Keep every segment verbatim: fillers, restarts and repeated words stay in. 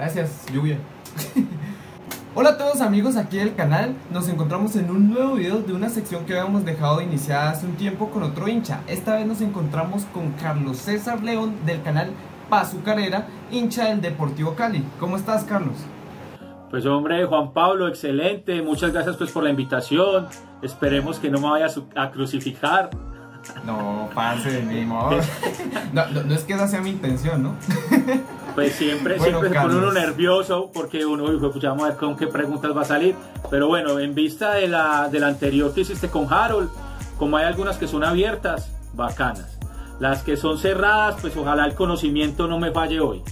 Gracias, lluvia. Hola a todos amigos aquí del canal, nos encontramos en un nuevo video de una sección que habíamos dejado iniciada hace un tiempo con otro hincha. Esta vez nos encontramos con Carlos César León del canal Pazucarera, hincha del Deportivo Cali. ¿Cómo estás, Carlos? Pues hombre, Juan Pablo, excelente, muchas gracias pues por la invitación, esperemos que no me vaya a crucificar. No, parce, mi amor. No, no, no es que esa sea mi intención, ¿no? Pues siempre, bueno, siempre se Carlos. pone uno nervioso porque uno dijo, pues vamos a ver con qué preguntas va a salir. Pero bueno, en vista de la, de la anterior que hiciste con Harold, como hay algunas que son abiertas, bacanas. Las que son cerradas, pues ojalá el conocimiento no me falle hoy.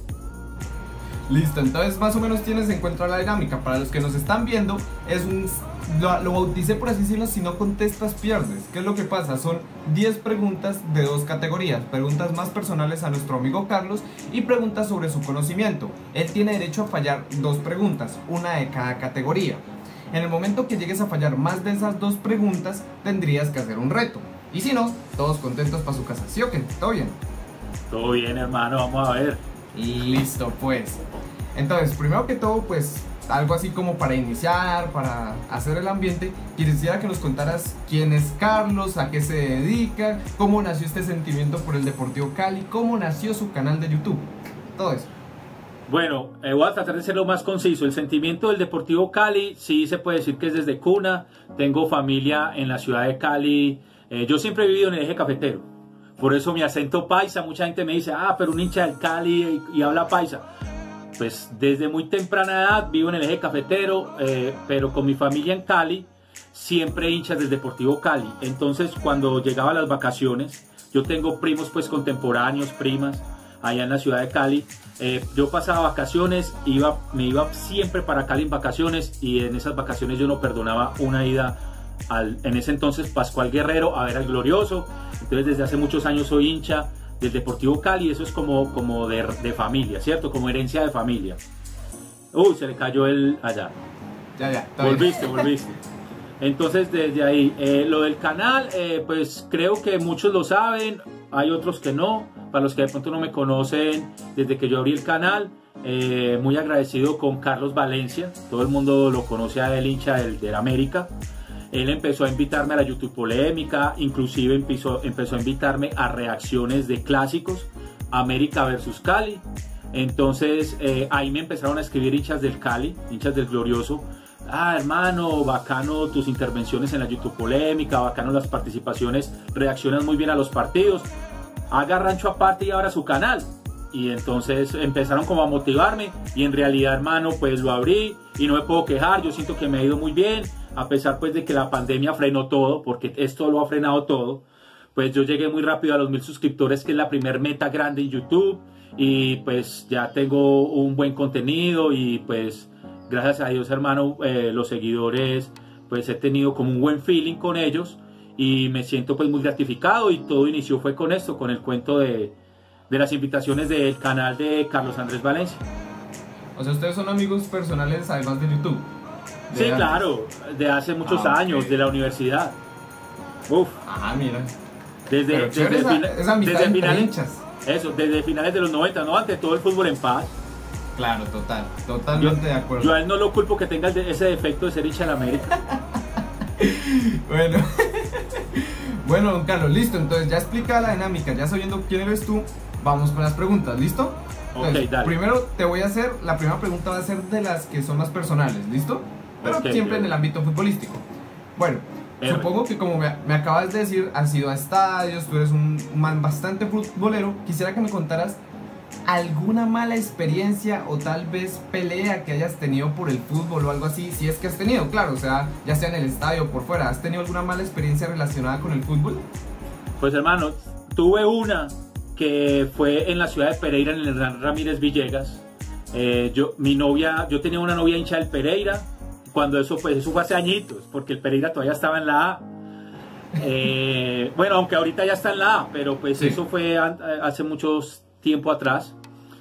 Listo, entonces más o menos tienes en cuenta la dinámica. Para los que nos están viendo, es un, lo, lo bauticé por así decirlo, si no contestas pierdes. ¿Qué es lo que pasa? Son diez preguntas de dos categorías. Preguntas más personales a nuestro amigo Carlos y preguntas sobre su conocimiento. Él tiene derecho a fallar dos preguntas, una de cada categoría. En el momento que llegues a fallar más de esas dos preguntas, tendrías que hacer un reto. Y si no, todos contentos para su casa. ¿Sí o qué? ¿Todo bien? Todo bien, hermano, vamos a ver. Y listo, pues. Entonces, primero que todo, pues, algo así como para iniciar, para hacer el ambiente, quisiera que nos contaras quién es Carlos, a qué se dedica, cómo nació este sentimiento por el Deportivo Cali, cómo nació su canal de YouTube, todo eso. Bueno, eh, voy a tratar de ser lo más conciso. El sentimiento del Deportivo Cali, sí se puede decir que es desde cuna. Tengo familia en la ciudad de Cali. Eh, yo siempre he vivido en el eje cafetero. Por eso mi acento paisa, mucha gente me dice, ah, pero un hincha del Cali y, y habla paisa. Pues desde muy temprana edad vivo en el eje cafetero, eh, pero con mi familia en Cali, siempre hinchas del Deportivo Cali. Entonces cuando llegaban las vacaciones, yo tengo primos pues contemporáneos, primas, allá en la ciudad de Cali. Eh, yo pasaba vacaciones, iba, me iba siempre para Cali en vacaciones y en esas vacaciones yo no perdonaba una ida al, en ese entonces, Pascual Guerrero a ver al Glorioso. Entonces desde hace muchos años soy hincha del Deportivo Cali, eso es como, como de, de familia, ¿cierto? Como herencia de familia. Uy, se le cayó el allá. Ya, ya. Volviste, bien. volviste. Entonces desde ahí, eh, lo del canal, eh, pues creo que muchos lo saben, hay otros que no. Para los que de pronto no me conocen, desde que yo abrí el canal, eh, muy agradecido con Carlos Valencia, todo el mundo lo conoce a él, hincha del, del América. Él empezó a invitarme a la YouTube Polémica, inclusive empezó, empezó a invitarme a reacciones de clásicos, América versus Cali. Entonces eh, ahí me empezaron a escribir hinchas del Cali, hinchas del Glorioso. Ah, hermano, bacano tus intervenciones en la YouTube Polémica, bacano las participaciones, reaccionas muy bien a los partidos. Haga rancho aparte y abra su canal. Y entonces empezaron como a motivarme y en realidad, hermano, pues lo abrí y no me puedo quejar, yo siento que me ha ido muy bien. A pesar pues de que la pandemia frenó todo, porque esto lo ha frenado todo, pues yo llegué muy rápido a los mil suscriptores, que es la primer meta grande en YouTube, y pues ya tengo un buen contenido y pues gracias a Dios, hermano, eh, los seguidores, pues he tenido como un buen feeling con ellos y me siento pues muy gratificado y todo inició fue con esto, con el cuento de, de las invitaciones del canal de Carlos Andrés Valencia. O sea, ustedes son amigos personales además de YouTube. Sí, antes. Claro, de hace muchos ah, años, okay. De la universidad. Uf. Ah, mira. Desde, desde, esa, fina, esa desde finales, hinchas. Eso, desde finales de los noventa, ¿no? Ante todo el fútbol en paz. Claro, total, totalmente yo, de acuerdo. Yo a él no lo culpo que tenga ese defecto de ser hincha de la América. Bueno. Bueno, don Carlos, listo. Entonces ya explica la dinámica, ya sabiendo quién eres tú, vamos con las preguntas, ¿listo? Entonces, ok, dale. Primero te voy a hacer, la primera pregunta va a ser de las que son más personales, ¿listo? Pero okay, siempre bien. En el ámbito futbolístico. Bueno, R. supongo que como me, me acabas de decir, has ido a estadios, tú eres un man bastante futbolero. Quisiera que me contaras alguna mala experiencia o tal vez pelea que hayas tenido por el fútbol o algo así, si es que has tenido, claro, o sea, ya sea en el estadio o por fuera. ¿Has tenido alguna mala experiencia relacionada con el fútbol? Pues hermano, tuve una que fue en la ciudad de Pereira, en el Ramírez Villegas. Eh, yo, mi novia, yo tenía una novia hincha del Pereira. Cuando eso, pues, eso fue hace añitos, porque el Pereira todavía estaba en la A. Eh, bueno, aunque ahorita ya está en la A, pero pues sí. Eso fue hace mucho tiempo atrás.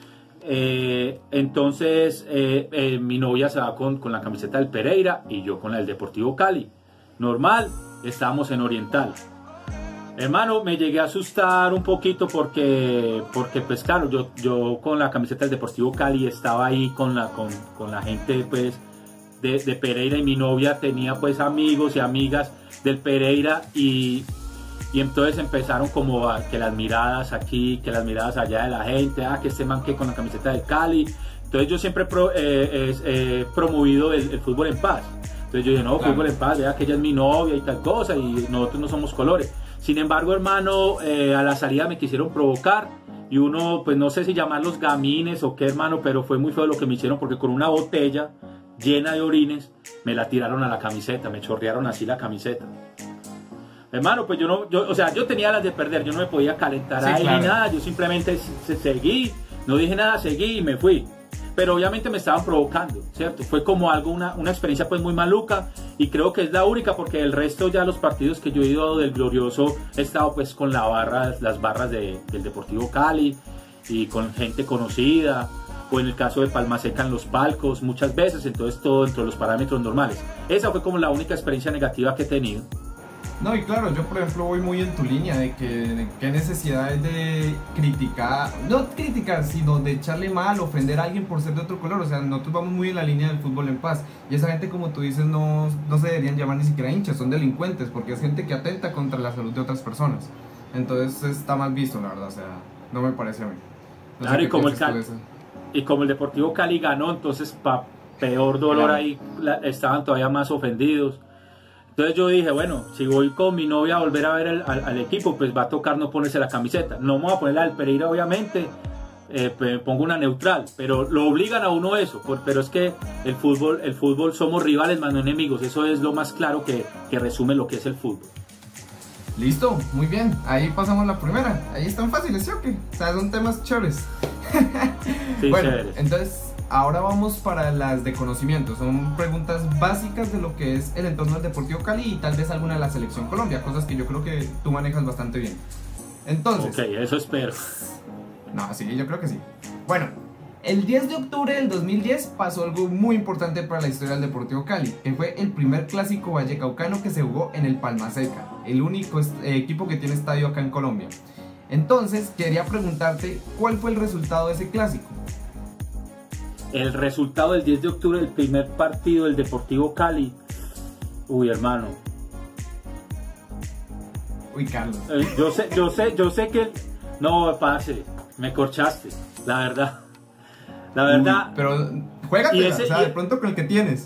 Eh, entonces, eh, eh, mi novia se va con, con la camiseta del Pereira y yo con la del Deportivo Cali. Normal, estábamos en Oriental. Hermano, me llegué a asustar un poquito porque, porque pues claro, yo, yo con la camiseta del Deportivo Cali estaba ahí con la, con, con la gente pues de, de Pereira, y mi novia tenía pues amigos y amigas del Pereira, y, y entonces empezaron como a, que las miradas aquí, que las miradas allá de la gente, ah, que este man que con la camiseta del Cali. Entonces yo siempre he pro, eh, eh, promovido el, el fútbol en paz. Entonces yo dije, no, claro, fútbol en paz, vea que ella es mi novia y tal cosa, y nosotros no somos colores. Sin embargo, hermano, eh, a la salida me quisieron provocar, y uno, pues no sé si llamarlos gamines o qué, hermano, pero fue muy feo lo que me hicieron, porque con una botella llena de orines me la tiraron a la camiseta, me chorrearon así la camiseta. Hermano, pues yo no, yo, o sea, yo tenía las de perder, yo no me podía calentar sí, ahí claro, ni nada, yo simplemente se, seguí, no dije nada, seguí y me fui. Pero obviamente me estaban provocando, ¿cierto? Fue como algo, una, una experiencia pues muy maluca, y creo que es la única, porque el resto ya los partidos que yo he ido del Glorioso he estado pues con la barra, las barras de, del Deportivo Cali y con gente conocida, o en el caso de Palma Seca en los palcos muchas veces, entonces todo dentro de los parámetros normales. Esa fue como la única experiencia negativa que he tenido. No, y claro, yo por ejemplo voy muy en tu línea de que de qué necesidad es de criticar, no criticar, sino de echarle mal, ofender a alguien por ser de otro color. O sea, nosotros vamos muy en la línea del fútbol en paz, y esa gente, como tú dices, no, no se deberían llamar ni siquiera hinchas, son delincuentes, porque es gente que atenta contra la salud de otras personas. Entonces está mal visto, la verdad, o sea, no me parece a mí. No claro, y como, el Cali, y como el Deportivo Cali ganó, entonces para peor dolor claro, ahí la, estaban todavía más ofendidos. Entonces yo dije, bueno, si voy con mi novia a volver a ver el, al, al equipo, pues va a tocar no ponerse la camiseta. No me voy a poner la del Pereira, obviamente, eh, pues pongo una neutral, pero lo obligan a uno eso. Por, pero es que el fútbol, el fútbol somos rivales más no enemigos. Eso es lo más claro que, que resume lo que es el fútbol. Listo, muy bien, ahí pasamos la primera. Ahí están fáciles, ¿sí o qué? O sea, son temas chéveres. Sí, bueno, chéveres. Entonces... ahora vamos para las de conocimiento. Son preguntas básicas de lo que es el entorno del Deportivo Cali y tal vez alguna de la Selección Colombia, cosas que yo creo que tú manejas bastante bien. Entonces... ok, eso espero. No, sí, yo creo que sí. Bueno, el diez de octubre del dos mil diez pasó algo muy importante para la historia del Deportivo Cali, que fue el primer clásico vallecaucano que se jugó en el Palma Seca, el único equipo que tiene estadio acá en Colombia. Entonces, quería preguntarte, ¿cuál fue el resultado de ese clásico? El resultado del diez de octubre del primer partido del Deportivo Cali. Uy, hermano. Uy, Carlos. Eh, yo sé, yo sé, yo sé que... No, parce, me corchaste, la verdad. La verdad. Uy, pero juégatela, ese, o sea, de pronto con el que tienes.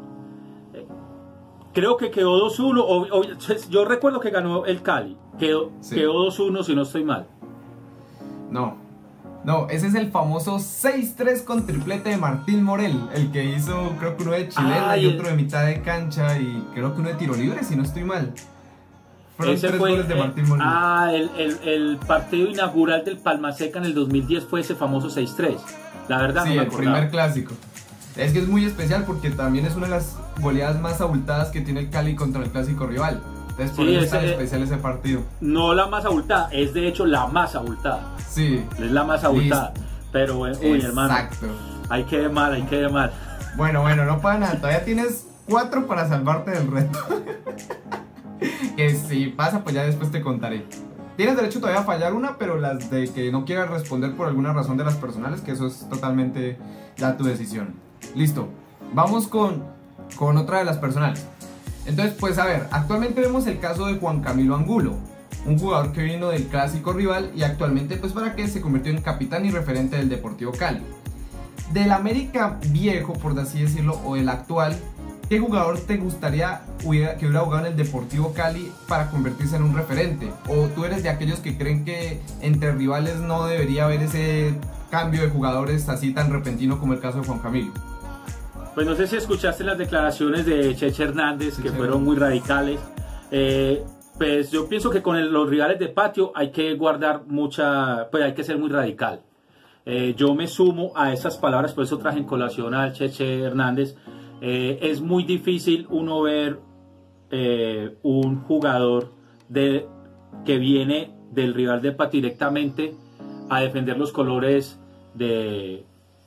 Creo que quedó dos uno. O, o, yo recuerdo que ganó el Cali. Quedó, sí. quedó dos uno, si no estoy mal. No. No, ese es el famoso seis tres con triplete de Martín Morel, el que hizo creo que uno de chilena ah, y otro de mitad de cancha y creo que uno de tiro libre, si no estoy mal. Fueron ese tres fue, goles de Martín Morel. Ah, el, el, el partido inaugural del Palma Seca en el dos mil diez fue ese famoso seis tres. La verdad sí, no me el acordaba. Primer clásico. Es que es muy especial porque también es una de las goleadas más abultadas que tiene el Cali contra el clásico rival. Entonces por sí, eso es tan especial ese partido. No la más abultada, es de hecho la más abultada. Sí. Es la más abultada. Listo. Pero, uy, exacto, hermano. Exacto. Ahí quede mal, ahí quede mal. Bueno, bueno, no pasa nada. Todavía tienes cuatro para salvarte del reto. Que si pasa, pues ya después te contaré. Tienes derecho todavía a fallar una, pero las de que no quieras responder por alguna razón de las personales, que eso es totalmente ya tu decisión. Listo. Vamos con, con otra de las personales. Entonces, pues a ver, actualmente vemos el caso de Juan Camilo Angulo, un jugador que vino del clásico rival y actualmente pues para que se convirtió en capitán y referente del Deportivo Cali. Del América viejo, por así decirlo, o el actual, ¿qué jugador te gustaría hubiera, que hubiera jugado en el Deportivo Cali para convertirse en un referente? ¿O tú eres de aquellos que creen que entre rivales no debería haber ese cambio de jugadores así tan repentino como el caso de Juan Camilo? Pues no sé si escuchaste las declaraciones de Cheche Hernández, que sí, fueron muy radicales. Eh, pues yo pienso que con el, los rivales de patio hay que guardar mucha, pues hay que ser muy radical. Eh, yo me sumo a esas palabras, por eso traje en colación al Cheche Hernández. Eh, es muy difícil uno ver eh, un jugador de, que viene del rival de patio directamente a defender los colores de...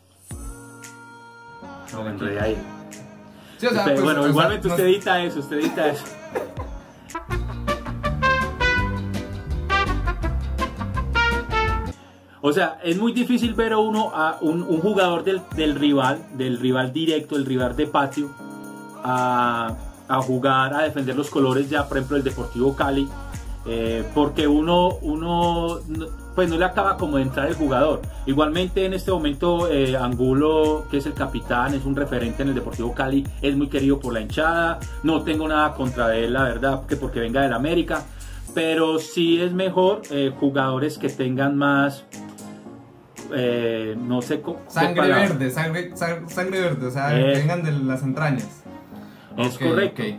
No me enredé ahí. Sí, o sea, Pero, pues, bueno, o igualmente sea, usted nos... edita eso, usted edita eso. O sea, es muy difícil ver a uno, a un, un jugador del, del rival, del rival directo, del rival de patio, a, a jugar, a defender los colores ya, por ejemplo, el Deportivo Cali, eh, porque uno, uno pues no le acaba como de entrar el jugador. Igualmente en este momento eh, Angulo, que es el capitán, es un referente en el Deportivo Cali, es muy querido por la hinchada, no tengo nada contra él, la verdad, que porque venga del América, pero sí es mejor eh, jugadores que tengan más... Eh, no sé cómo, sangre verde, sangre, sangre, sangre verde, o sea, eh, que vengan de las entrañas. Es okay, correcto. Okay.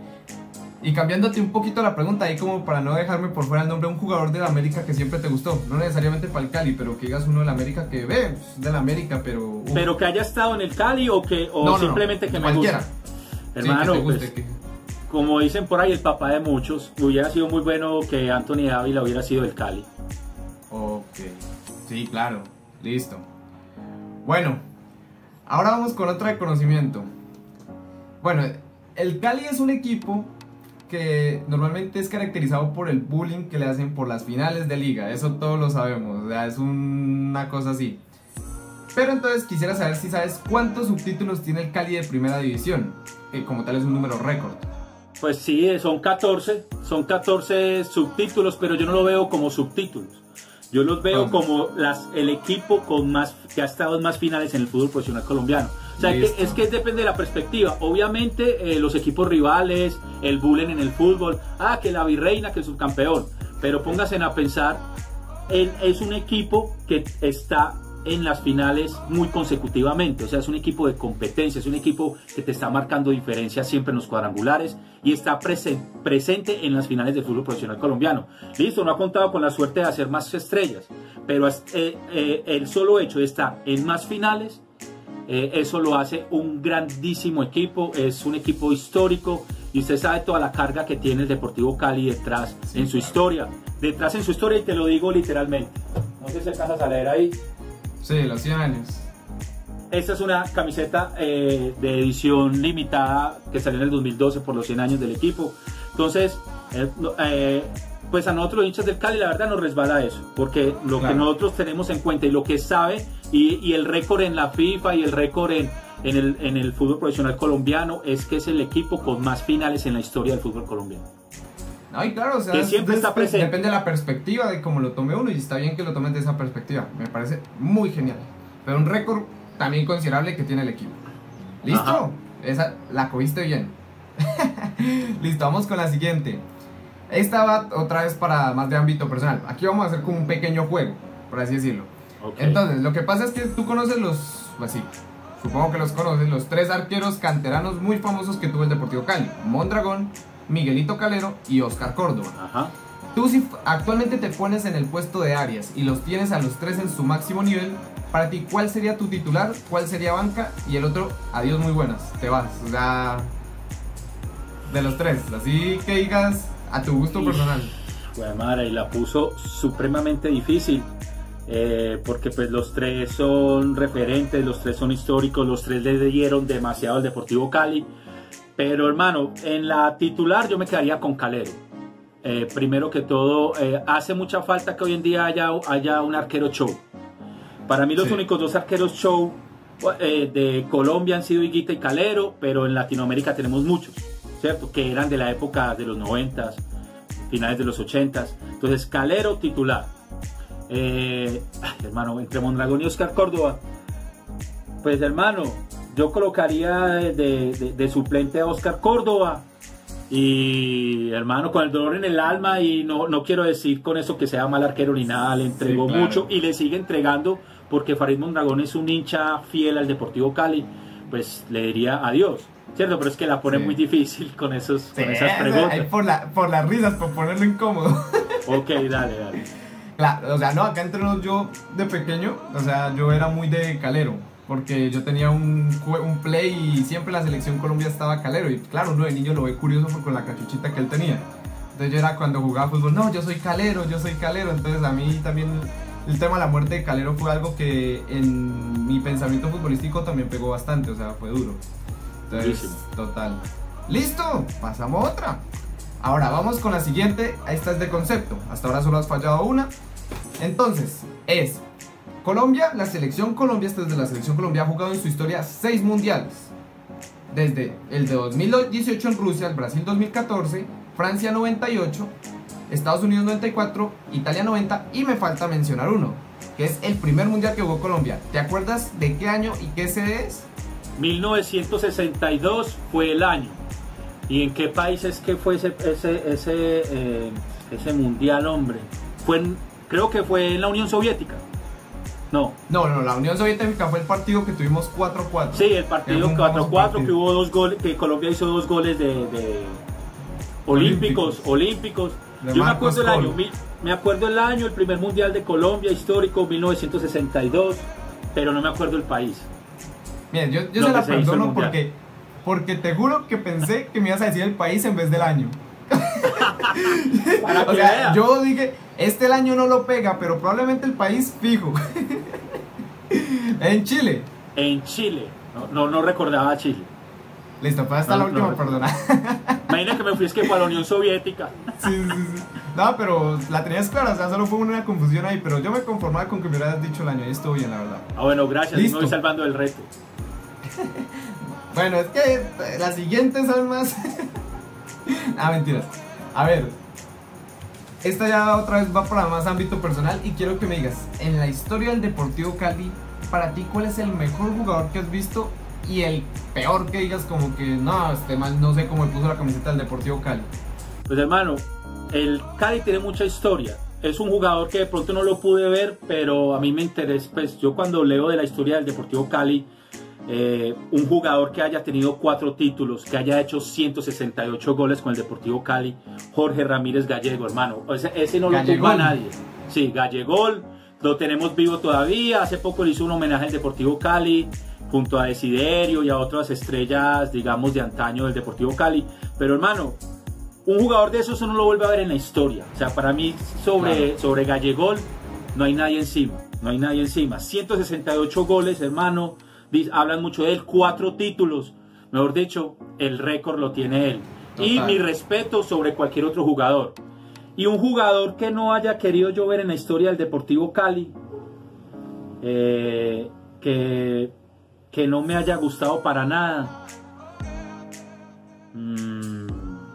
Y cambiándote un poquito la pregunta, ahí como para no dejarme por fuera el nombre, un jugador de la América que siempre te gustó, no necesariamente para el Cali, pero que digas uno de la América que ve, pues, de la América, pero... Uh. Pero que haya estado en el Cali o que o no, simplemente no, no. que me Cualquiera. guste. Hermano, sí, que guste, pues, que... como dicen por ahí, el papá de muchos, hubiera sido muy bueno que Anthony Ávila hubiera sido del Cali. Ok, sí, claro. Listo. Bueno, ahora vamos con otra de conocimiento. Bueno, el Cali es un equipo que normalmente es caracterizado por el bullying que le hacen por las finales de liga. Eso todos lo sabemos, o sea, es una cosa así. Pero entonces quisiera saber si sabes cuántos subtítulos tiene el Cali de primera división, que como tal es un número récord. Pues sí, son catorce, son catorce subtítulos, pero yo no lo veo como subtítulos. Yo los veo como las, el equipo con más, que ha estado en más finales en el fútbol profesional colombiano. O sea, que, es que depende de la perspectiva. Obviamente, eh, los equipos rivales, el bullying en el fútbol, ah, que la virreina, que el subcampeón. Pero pónganse a pensar, él es un equipo que está en las finales muy consecutivamente. O sea, es un equipo de competencia, es un equipo que te está marcando diferencias siempre en los cuadrangulares y está presen presente en las finales del fútbol profesional colombiano. Listo, no ha contado con la suerte de hacer más estrellas, pero es, eh, eh, el solo hecho de estar en más finales, eh, eso lo hace un grandísimo equipo, es un equipo histórico y usted sabe toda la carga que tiene el Deportivo Cali detrás, sí, en su claro. historia, detrás en su historia, y te lo digo literalmente. No sé si alcanzas a leer ahí. Sí, los cien años. Esta es una camiseta eh, de edición limitada que salió en el dos mil doce por los cien años del equipo. Entonces, eh, eh, pues a nosotros los hinchas del Cali la verdad nos resbala eso, porque lo claro. que nosotros tenemos en cuenta y lo que sabe y, y el récord en la FIFA y el récord en, en, el, en el fútbol profesional colombiano es que es el equipo con más finales en la historia del fútbol colombiano. Ay, claro, o sea, que siempre es, está presente. Depende de la perspectiva de cómo lo tome uno, y está bien que lo tomen de esa perspectiva, me parece muy genial. Pero un récord también considerable que tiene el equipo. ¿Listo? Ajá. Esa la cogiste bien. Listo, vamos con la siguiente. Esta va otra vez para más de ámbito personal. Aquí vamos a hacer como un pequeño juego, por así decirlo. Okay. Entonces, lo que pasa es que tú conoces los, pues sí, supongo que los conoces, los tres arqueros canteranos muy famosos que tuvo el Deportivo Cali: Mondragón, Miguelito Calero y Oscar Córdoba. Ajá. Tú, si actualmente te pones en el puesto de Arias y los tienes a los tres en su máximo nivel, para ti, ¿cuál sería tu titular? ¿Cuál sería banca? Y el otro, adiós, muy buenas, te vas. O sea, de los tres, así que digas a tu gusto personal. Pues madre, y la puso supremamente difícil. Eh, porque pues los tres son referentes, los tres son históricos, los tres le dieron demasiado al Deportivo Cali. Pero hermano, en la titular yo me quedaría con Calero. Eh, primero que todo, eh, hace mucha falta que hoy en día haya, haya un arquero show. Para mí los sí. únicos dos arqueros show eh, de Colombia han sido Higuita y Calero, pero en Latinoamérica tenemos muchos, ¿cierto? Que eran de la época de los noventas, finales de los ochentas. Entonces Calero titular. Eh, ay, hermano, entre Mondragón y Oscar Córdoba, pues hermano, yo colocaría de, de, de suplente a Oscar Córdoba. Y hermano, con el dolor en el alma, y no, no quiero decir con eso que sea mal arquero ni nada, le entregó sí, claro. mucho y le sigue entregando, porque Farid Mondragón es un hincha fiel al Deportivo Cali, pues le diría adiós, ¿cierto? Pero es que la pone sí. muy difícil con, esos, sí, con esas preguntas. Por, la, por las risas, por ponerlo incómodo. Ok, dale, dale. Claro, o sea, no, acá entre los, yo de pequeño, o sea, yo era muy de Calero, porque yo tenía un, un play y siempre la selección Colombia estaba Calero, y claro, uno de niño lo ve curioso con la cachuchita que él tenía. Entonces yo era, cuando jugaba fútbol, no, yo soy Calero, yo soy Calero. Entonces a mí también el tema de la muerte de Calero fue algo que en mi pensamiento futbolístico también pegó bastante, o sea, fue duro. Entonces, Buenísimo. total. ¡Listo! Pasamos a otra. Ahora vamos con la siguiente. Esta es de concepto, hasta ahora solo has fallado una. Entonces, es: Colombia, la selección Colombia, desde la selección Colombia ha jugado en su historia seis mundiales. Desde el de dos mil dieciocho en Rusia, el Brasil dos mil catorce, Francia noventa y ocho, Estados Unidos noventa y cuatro, Italia noventa y me falta mencionar uno, que es el primer mundial que jugó Colombia. ¿Te acuerdas de qué año y qué sede es? mil novecientos sesenta y dos fue el año. ¿Y en qué país es que fue ese, ese, ese, eh, ese mundial, hombre? Fue en, creo que fue en la Unión Soviética. No. No, no, la Unión Soviética fue el partido que tuvimos cuatro cuatro. Sí, el partido cuatro cuatro, que hubo dos goles, que Colombia hizo dos goles de, de olímpicos, olímpicos. De Yo me Marcos acuerdo el Colo. año, mi- me acuerdo el año, el primer mundial de Colombia histórico, mil novecientos sesenta y dos, pero no me acuerdo el país. Miren, yo, yo Lo se que la se hizo el perdono mundial. porque, porque te juro que pensé que me ibas a decir el país en vez del año. Para O que sea, vea. yo dije, este el año no lo pega, pero probablemente el país fijo. En Chile. En Chile, no, no, no recordaba a Chile. Listo, pues hasta No, la última, no. perdona. Imagina que me fui es que para la Unión Soviética. Sí, sí, sí. No, pero la tenías clara, o sea, solo fue una confusión ahí, pero yo me conformaba con que me hubieras dicho el año y estuvo bien, la verdad. Ah, bueno, gracias, Listo. me voy salvando del reto. Bueno, es que las siguientes son más... Ah, mentiras. A ver, esta ya otra vez va para más ámbito personal y quiero que me digas, en la historia del Deportivo Cali, para ti, ¿cuál es el mejor jugador que has visto y el peor que digas como que no, este man no sé cómo le puso la camiseta del Deportivo Cali? Pues hermano, el Cali tiene mucha historia. Es un jugador que de pronto no lo pude ver, pero a mí me interesa, pues yo cuando leo de la historia del Deportivo Cali, eh, un jugador que haya tenido cuatro títulos, que haya hecho ciento sesenta y ocho goles con el Deportivo Cali, Jorge Ramírez Gallego, hermano. Ese, ese no lo Gallegol. tumba nadie. Sí, Gallegol, lo tenemos vivo todavía. Hace poco le hizo un homenaje al Deportivo Cali, junto a Desiderio y a otras estrellas, digamos, de antaño del Deportivo Cali. Pero hermano, un jugador de esos uno lo vuelve a ver en la historia. O sea, para mí sobre, Claro. sobre Gallegol no hay nadie encima. No hay nadie encima. ciento sesenta y ocho goles, hermano. Diz- Hablan mucho de él. Cuatro títulos. Mejor dicho, el récord lo tiene él. Y Total. mi respeto sobre cualquier otro jugador. Y un jugador que no haya querido yo ver en la historia del Deportivo Cali, eh, que, que no me haya gustado para nada. Mm.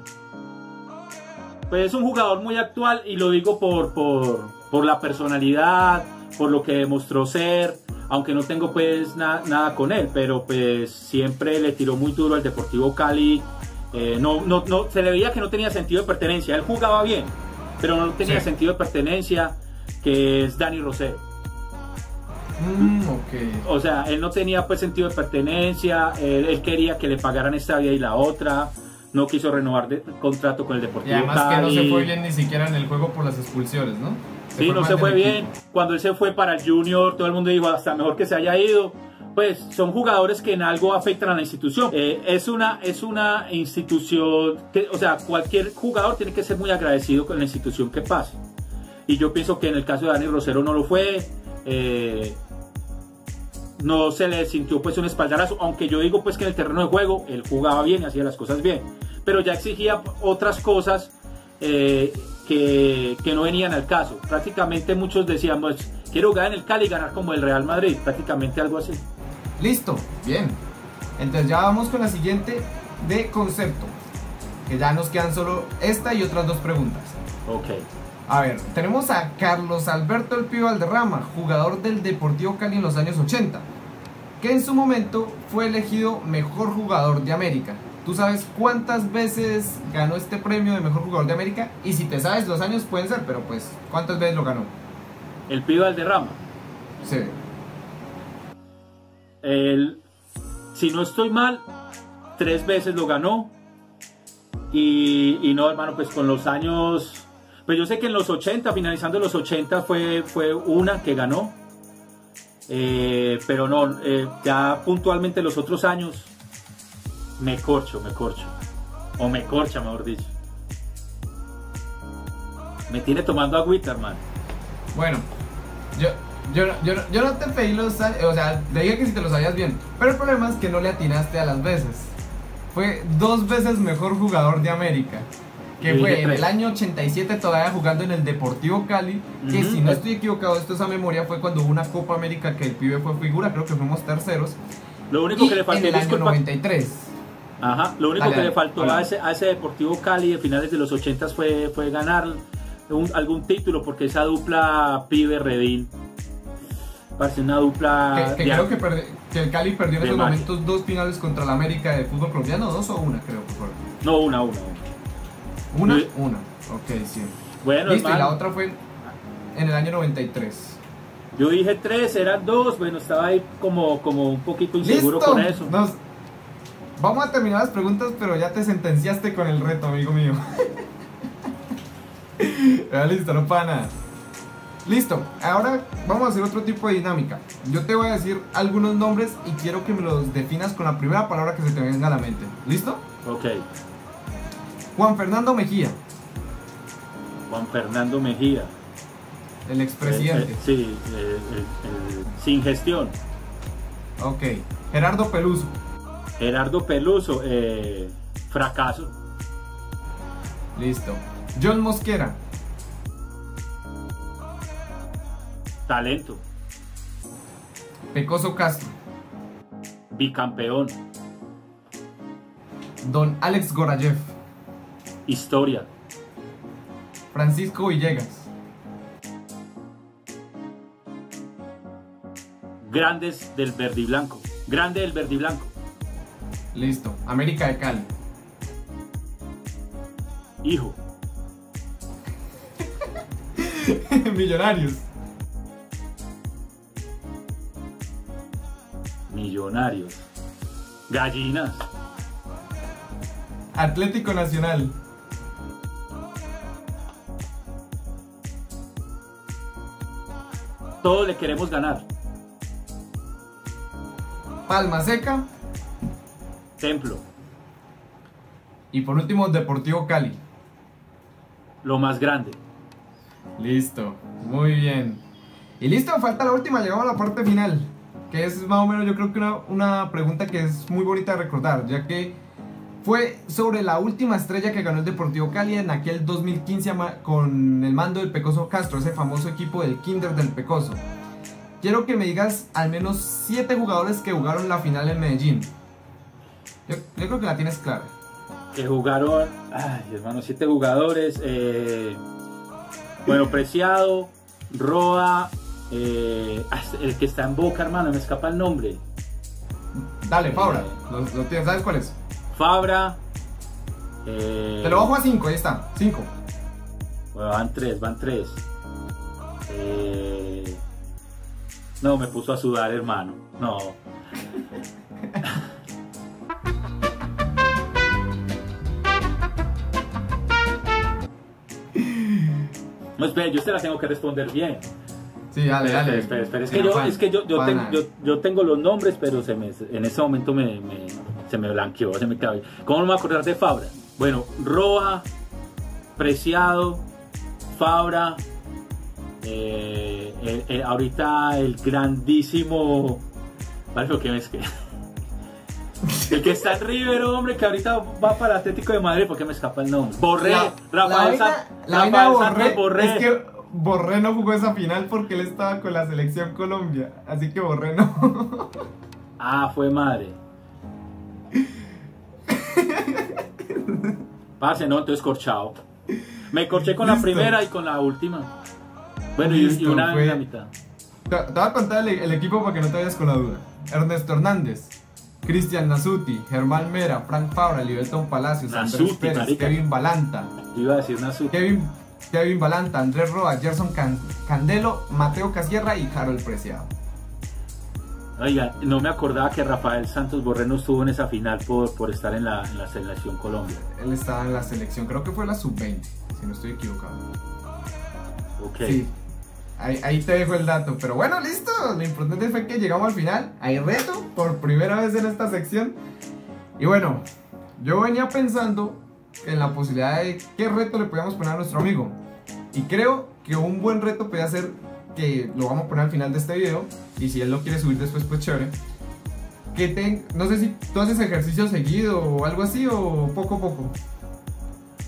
Pues es un jugador muy actual y lo digo por, por, por la personalidad, por lo que demostró ser, aunque no tengo pues na- nada con él, pero pues siempre le tiró muy duro al Deportivo Cali. Eh, no, no, no, se le veía que no tenía sentido de pertenencia. Él jugaba bien, pero no tenía Sí. sentido de pertenencia, que es Dani Rosero. Mm, ok. O sea, él no tenía pues sentido de pertenencia, él, él quería que le pagaran esta vida y la otra, no quiso renovar de, contrato con el Y Deportivo además que no Cali. se fue bien ni siquiera en el juego por las expulsiones, ¿no? Sí, no mal se del fue equipo. bien. Cuando él se fue para el Junior, todo el mundo dijo hasta mejor que se haya ido. Pues son jugadores que en algo afectan a la institución. Eh, es una es una institución que, o sea, cualquier jugador tiene que ser muy agradecido con la institución que pase. Y yo pienso que en el caso de Dani Rosero no lo fue. Eh, no se le sintió pues un espaldarazo, aunque yo digo pues que en el terreno de juego él jugaba bien y hacía las cosas bien, pero ya exigía otras cosas eh, que, que no venían al caso. Prácticamente muchos decían, pues, quiero jugar en el Cali y ganar como el Real Madrid, prácticamente algo así. Listo, bien. Entonces ya vamos con la siguiente de concepto, que ya nos quedan solo esta y otras dos preguntas. Ok. A ver, tenemos a Carlos Alberto El Pío Valderrama, jugador del Deportivo Cali en los años ochenta, que en su momento fue elegido mejor jugador de América. ¿Tú sabes cuántas veces ganó este premio de mejor jugador de América? Y si te sabes los años pueden ser, pero pues, ¿cuántas veces lo ganó? El Pío Valderrama. Sí. El, si no estoy mal, tres veces lo ganó. Y, y no, hermano, pues con los años... Pues yo sé que en los ochenta, finalizando los ochenta, fue, fue una que ganó. Eh, pero no, eh, ya puntualmente los otros años me corcho, me corcho. O me corcha, mejor dicho. Me tiene tomando agüita, hermano. Bueno, yo, yo, yo, yo no te pedí los años, o sea, te dije que si te los sabías bien, pero el problema es que no le atinaste a las veces. Fue dos veces mejor jugador de América. que Yo fue dije en tres. el año ochenta y siete todavía jugando en el Deportivo Cali, que Ujú. si no estoy equivocado, esto es a memoria, fue cuando hubo una Copa América que el pibe fue figura, creo que fuimos terceros. Lo único Y que le en faltó, el año disculpa, noventa y tres. ajá, lo único Dale, que dale, le faltó habla. a ese, a ese Deportivo Cali de finales de los ochenta fue, fue ganar un- algún título, porque esa dupla pibe-redín parece una dupla Que, que de- creo que, perdi- que el Cali perdió en de esos magia. momentos dos finales contra la América de fútbol colombiano, dos o una, creo que fueron. No, una, una, una. Una, Sí. una. Ok, sí. Bueno, Listo, y la hermano, otra fue en el año noventa y tres. yo dije tres, eran dos, bueno, estaba ahí como, como un poquito inseguro ¡Listo! con eso. Nos- Vamos a terminar las preguntas, pero ya te sentenciaste con el reto, amigo mío. Ya, listo, no para nada. Listo, ahora vamos a hacer otro tipo de dinámica. Yo te voy a decir algunos nombres y quiero que me los definas con la primera palabra que se te venga a la mente. ¿Listo? Ok, Juan Fernando Mejía, Juan Fernando Mejía. el expresidente. Eh, eh, sí, eh, el- el- sin gestión. Ok. Gerardo Peluso, Gerardo Peluso, eh, fracaso. listo. John Mosquera, Talento. Pecoso Castro, Bicampeón. Don Alex Gorayev, Historia. Francisco Villegas, Grandes del verde y blanco. Grande del verde y blanco. listo. América de Cali, Hijo. Millonarios, Millonarios. Gallinas. Atlético Nacional, Todos le queremos ganar. Palma Seca Templo. y por último Deportivo Cali. Lo más grande. Listo, muy bien. Y listo, falta la última, llegamos a la parte final, que es más o menos yo creo que una, una pregunta que es muy bonita de recordar, ya que fue sobre la última estrella que ganó el Deportivo Cali en aquel dos mil quince ama- con el mando del Pecoso Castro, ese famoso equipo del Kinder del Pecoso. Quiero que me digas al menos siete jugadores que jugaron la final en Medellín. Yo, yo creo que la tienes clara. Que jugaron, ay hermano, siete jugadores. eh, bueno, Preciado, Roa, eh, ah, el que está en Boca, hermano, me escapa el nombre. Dale, Fabra, lo, lo tienes, ¿sabes cuál es? Fabra. eh, Te lo bajo a cinco, ahí está, cinco. Bueno, van tres, van tres. Eh, no, me puso a sudar, hermano. No. No, espera, yo se la tengo que responder bien. Sí, dale, Espera, dale. espera, espera, es Sin que yo, afán, es que yo, yo, para ten- nada. yo, yo tengo los nombres, pero se me, en ese momento me, me- se me blanqueó, se me quedó. ¿Cómo no me voy a acordar de Fabra? Bueno, Roa, Preciado, Fabra, eh, eh, eh, ahorita el grandísimo, ¿vale lo que es que? El que está en River, hombre, que ahorita va para el Atlético de Madrid, porque me escapa el nombre. Borré, La- Rafael, la vaina- San- la vaina Rafael de Santos Borré, Borré. es que Borré no jugó esa final porque él estaba con la selección Colombia, así que Borré no. Ah, fue madre. Parce, no, entonces corchado. Me corché con la Listo. primera y con la última. Bueno, y, y Listo, una fue- en la mitad. Te, te voy a contar el, el equipo para que no te vayas con la duda. Ernesto Hernández, Cristian Nasuti, Germán Mera, Frank Fabra, Liberton Palacios, Nasuti, Andrés Pérez, marica. Kevin Balanta, Yo iba a decir una super. Kevin, Kevin Balanta, Andrés Roa, Gerson Can- Candelo, Mateo Casierra y Harold Preciado. Oiga, no me acordaba que Rafael Santos Borré no estuvo en esa final por, por estar en la, en la selección Colombia. Él estaba en la selección, creo que fue la sub veinte, si no estoy equivocado. Ok. Sí, ahí, ahí te dejo el dato. Pero bueno, listo. Lo importante fue que llegamos al final. Hay reto por primera vez en esta sección. Y bueno, yo venía pensando en la posibilidad de qué reto le podíamos poner a nuestro amigo. Y creo que un buen reto puede ser, que lo vamos a poner al final de este video, y si él lo quiere subir después, pues chévere. Que te, no sé si tú haces ejercicio seguido o algo así, o poco a poco.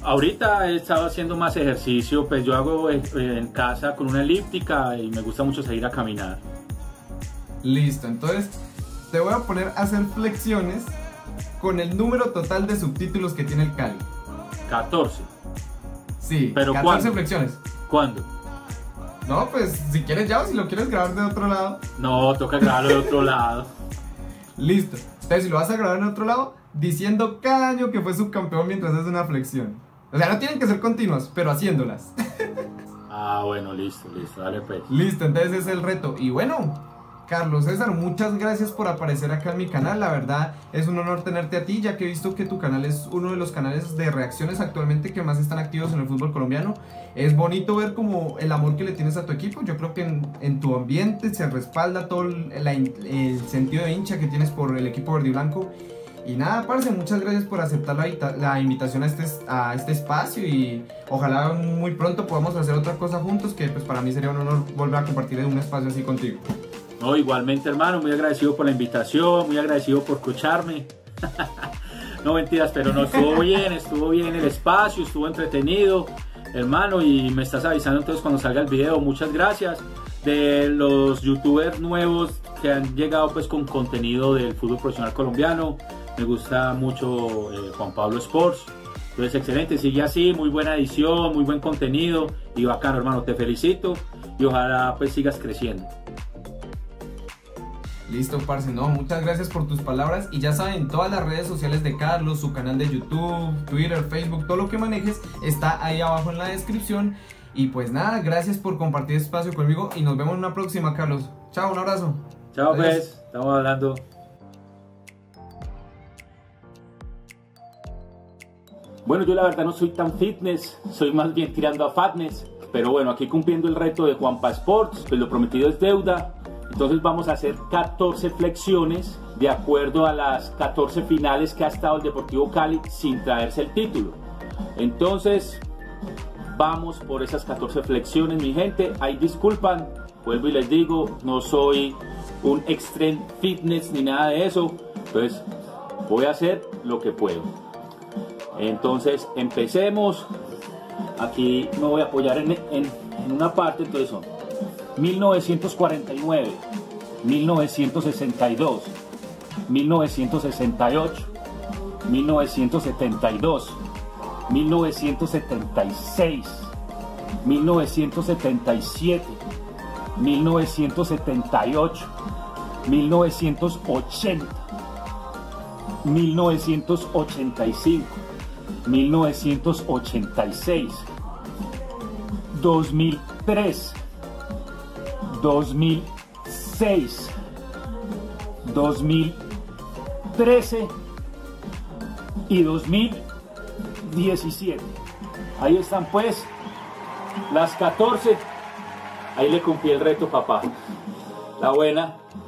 Ahorita he estado haciendo más ejercicio, pues yo hago eh, en casa con una elíptica y me gusta mucho salir a caminar. Listo, entonces te voy a poner a hacer flexiones con el número total de subtítulos que tiene el Cali. catorce. Sí, ¿Pero catorce cuándo? flexiones. ¿Cuándo? No, pues si quieres ya o si lo quieres grabar de otro lado. No, toca grabarlo de otro lado. Listo. Entonces si lo vas a grabar en otro lado, diciendo cada año que fue subcampeón mientras haces una flexión. O sea, no tienen que ser continuas, pero haciéndolas. Ah, bueno, listo, listo, dale pues. Listo, entonces ese es el reto. Y bueno, Carlos César, muchas gracias por aparecer acá en mi canal. La verdad es un honor tenerte a ti, ya que he visto que tu canal es uno de los canales de reacciones actualmente que más están activos en el fútbol colombiano. Es bonito ver como el amor que le tienes a tu equipo. Yo creo que en, en tu ambiente se respalda todo el, el, el sentido de hincha que tienes por el equipo verde y blanco. Y nada, parce, muchas gracias por aceptar la, la invitación a este, a este espacio y ojalá muy pronto podamos hacer otra cosa juntos, que pues para mí sería un honor volver a compartir en un espacio así contigo. No, igualmente, hermano, muy agradecido por la invitación, muy agradecido por escucharme. No mentiras, pero no, estuvo bien, estuvo bien el espacio, estuvo entretenido, hermano, y me estás avisando entonces cuando salga el video. Muchas gracias. De los youtubers nuevos que han llegado pues con contenido del fútbol profesional colombiano, me gusta mucho eh, Juan Pablo Sports. Entonces, excelente, sigue así, muy buena edición, muy buen contenido y bacano, hermano, te felicito y ojalá pues sigas creciendo. Listo, parce, no, muchas gracias por tus palabras y ya saben, todas las redes sociales de Carlos, su canal de YouTube, Twitter, Facebook, todo lo que manejes está ahí abajo en la descripción. Y pues nada, gracias por compartir espacio conmigo y nos vemos en una próxima, Carlos. Chao, un abrazo. Chao, Adiós. pues, estamos hablando. Bueno, yo la verdad no soy tan fitness, soy más bien tirando a fatness, pero bueno, aquí cumpliendo el reto de Juanpa Sports, pues lo prometido es deuda. Entonces vamos a hacer catorce flexiones de acuerdo a las catorce finales que ha estado el Deportivo Cali sin traerse el título. Entonces vamos por esas catorce flexiones, mi gente. Ahí disculpan, vuelvo y les digo, no soy un extreme fitness ni nada de eso. Entonces voy a hacer lo que puedo. Entonces empecemos. Aquí me voy a apoyar en, en, en una parte. Entonces son mil novecientos cuarenta y nueve, mil novecientos sesenta y dos, mil novecientos sesenta y ocho, mil novecientos setenta y dos, mil novecientos setenta y seis, mil novecientos setenta y siete, mil novecientos setenta y ocho, mil novecientos ochenta, mil novecientos ochenta y cinco, mil novecientos ochenta y seis, dos mil tres, dos mil seis, dos mil trece y dos mil diecisiete. Ahí están pues las catorce. Ahí le cumplí el reto, papá. La buena.